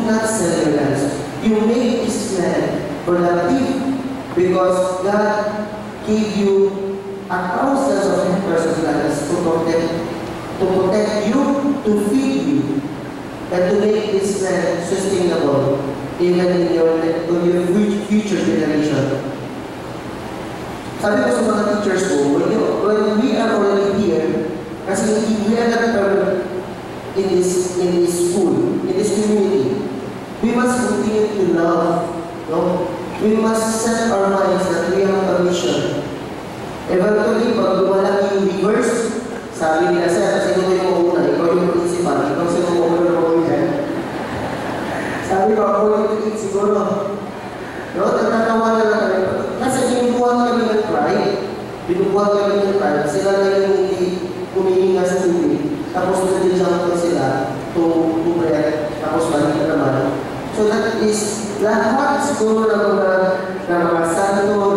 not sell your lands. You make this land productive because God gave you thousands of hectares of lands to protect you, to feed you, and to make this land sustainable even in your future generation. Sabi ko sa mga teachers ko, when we are already here, kasi we are not permanent in this school, in this community, we must continue to love, no? We must set our minds that we have a mission. Eventually, pag lumalaki yung reverse, sabi nila, sir, kasi ikaw yung una, ikaw yung principal, ikaw sa mga order mo yan. Sabi ko, ako yung tingin siguro. No, nagtatawa na lang kami. Kasi binubuhan kami ng pride. Binubuhan kami ng pride. Sila na yung hindi humihinga sa tubig. Tapos nag-jump ko sila to breath. Tapos balik na naman. So that is lahat siguro ng mga santo,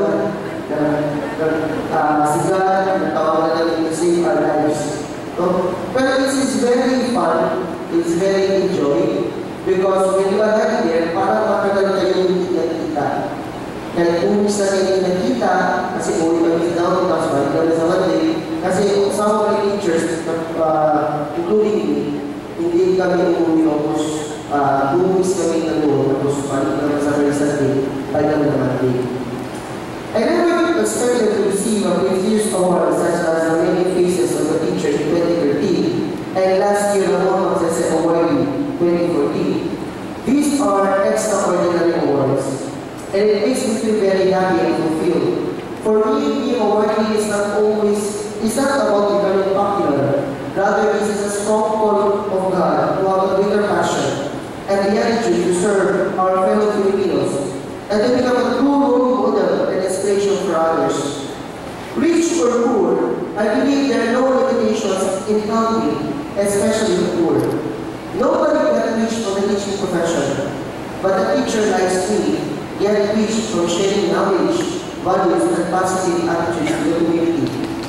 sigat, na tawag na namin to save our lives. No? Pero this is very fun. It's very enjoying. Because when you are there, parang matagal kayo hindi nakikita. Kaya kung isa kayo hindi nakita, kasi uwi kami sa down, tapos balik kami sa Monday, kasi some of my teachers, including me, hindi kami umuwi tapos bumis kami na doon, tapos balik kami sa Sunday, balik kami sa Monday. I never expected to receive a prestigious award such as the many faces of the teachers in 2013, and last year the World Success Award 2014. These are extraordinary awards, and it makes me feel very happy and fulfilled. For me, being awardee is not about becoming popular. Rather, this is a strong call of God to have a greater passion and the attitude to serve our fellow Filipinos, and to become a true role model and inspiration for others. Rich or poor, I believe there are no limitations in helping, especially the poor. Nobody got rich from the teaching profession, but the teacher likes me, get rich from sharing knowledge, values, and positive attitudes to the community.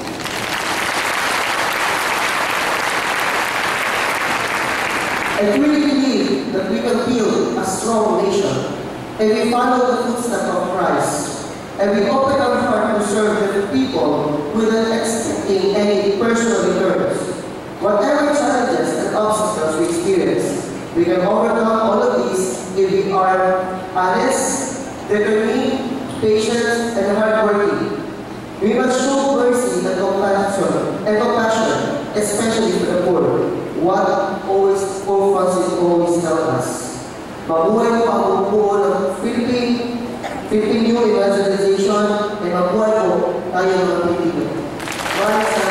I truly believe that we can build a strong nation, and we follow the footsteps of Christ, and we open our heart to serve the people without expecting any personal returns. Whatever challenges and obstacles we experience, we can overcome all of these if we are honest, determined, patient, and hardworking. We must show mercy and compassion, especially for the poor. What always orphans always tell us. Mabuhay po ang buo ng Philippine New Evangelization, and mabuhay po tayo mga Pilipino.